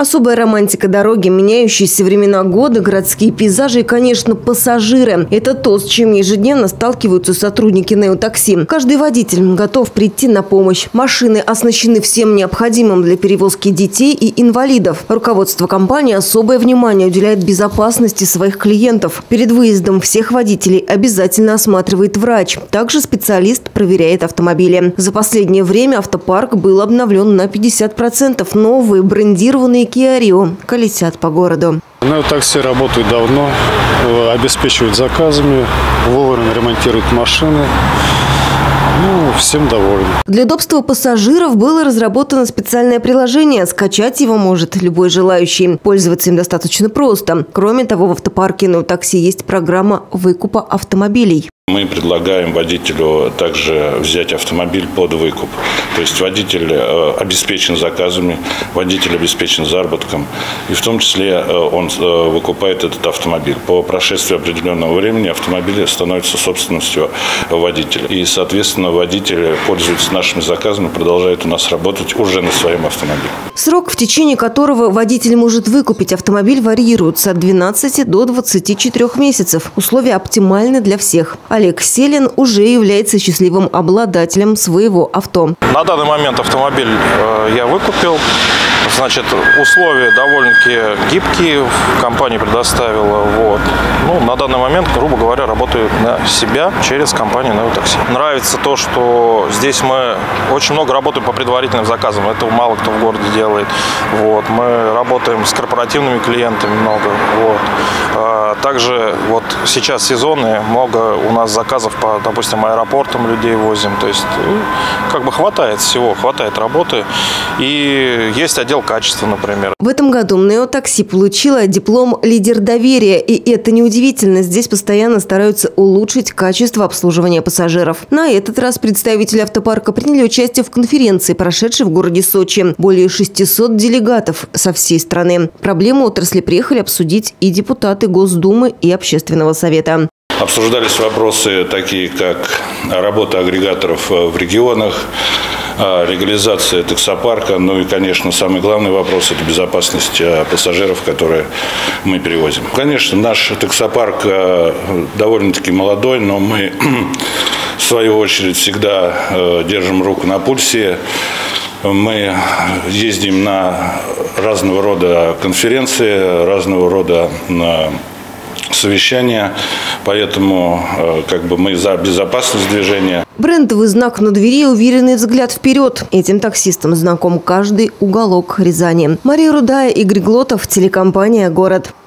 Особая романтика дороги, меняющиеся времена года, городские пейзажи и, конечно, пассажиры. Это то, с чем ежедневно сталкиваются сотрудники Неотакси. Каждый водитель готов прийти на помощь. Машины оснащены всем необходимым для перевозки детей и инвалидов. Руководство компании особое внимание уделяет безопасности своих клиентов. Перед выездом всех водителей обязательно осматривает врач. Также специалист проверяет автомобили. За последнее время автопарк был обновлен на 50%. Новые брендированные Kia Rio колесят по городу. Неотакси работают давно, обеспечивают заказами, вовремя ремонтируют машины. Всем довольны. Для удобства пассажиров было разработано специальное приложение. Скачать его может любой желающий. Пользоваться им достаточно просто. Кроме того, в автопарке Неотакси есть программа выкупа автомобилей. Мы предлагаем водителю также взять автомобиль под выкуп. То есть водитель обеспечен заказами, водитель обеспечен заработком. И в том числе он выкупает этот автомобиль. По прошествии определенного времени автомобиль становится собственностью водителя. И, соответственно, водитель, пользуясь нашими заказами, продолжает у нас работать уже на своем автомобиле. Срок, в течение которого водитель может выкупить автомобиль, варьируется от 12 до 24 месяцев. Условия оптимальны для всех. Олег Селин уже является счастливым обладателем своего авто. На данный момент автомобиль я выкупил. Значит, условия довольно-таки гибкие, компания предоставила. На данный момент, грубо говоря, работаю на себя через компанию Неотакси. Нравится то, что здесь мы очень много работаем по предварительным заказам. Этого мало кто в городе делает. Мы работаем с корпоративными клиентами много. Также сейчас сезонные, много у нас заказов по, допустим, аэропортам людей возим. То есть, хватает всего, хватает работы. И есть отдел качества, например. В этом году Неотакси получила диплом «Лидер доверия». И это неудивительно. Здесь постоянно стараются улучшить качество обслуживания пассажиров. На этот раз представители автопарка приняли участие в конференции, прошедшей в городе Сочи. Более 600 делегатов со всей страны. Проблему отрасли приехали обсудить и депутаты Госдумы и Общественного совета. Обсуждались вопросы такие, как работа агрегаторов в регионах, легализация таксопарка, и, конечно, самый главный вопрос – это безопасность пассажиров, которые мы перевозим. Конечно, наш таксопарк довольно-таки молодой, но мы, в свою очередь, всегда держим руку на пульсе. Мы ездим на разного рода конференции, разного рода совещания, поэтому мы за безопасность движения. Брендовый знак на двери – уверенный взгляд вперед. Этим таксистам знаком каждый уголок Рязани. Мария Рудая, Игорь Глотов, телекомпания «Город».